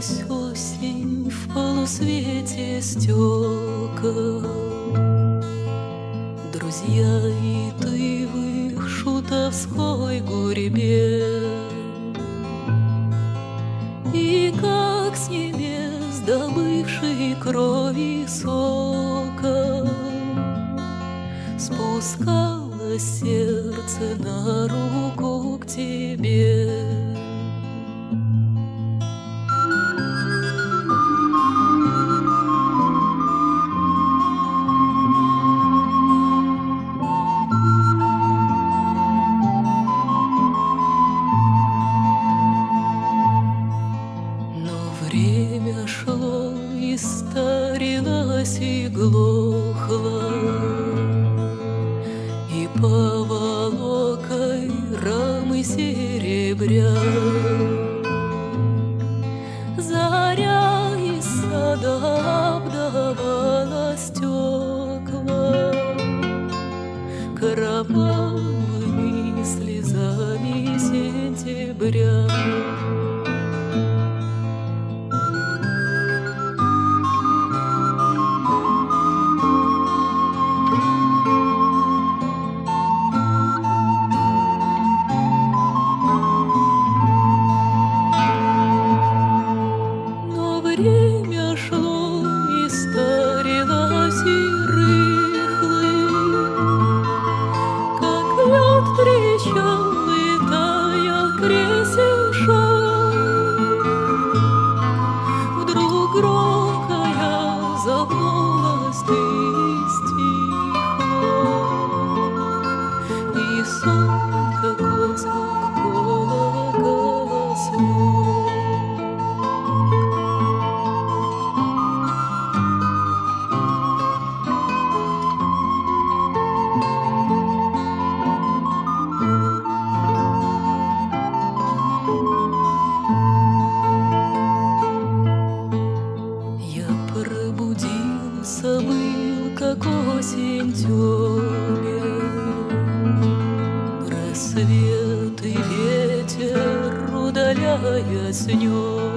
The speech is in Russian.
Вернулась осень в полусвете стекол. Друзья и ты в их шутовской гурьбе, и как с небес добывший крови сокол спускалось сердце на руку к тебе. Время шло, и старилось, и глохло, и поволокой рамы серебря. Заря из сада обдавала стекла кровавыми слезами сентября. Время шло, и старилось, и рыхлый, как лед трещал, и таял кресешок. Вдруг громкая загнулась ты стихла, и сон, как звук колокола смог. Пробудился, был, как осень темен, рассвет и ветер, удаляясь, нес.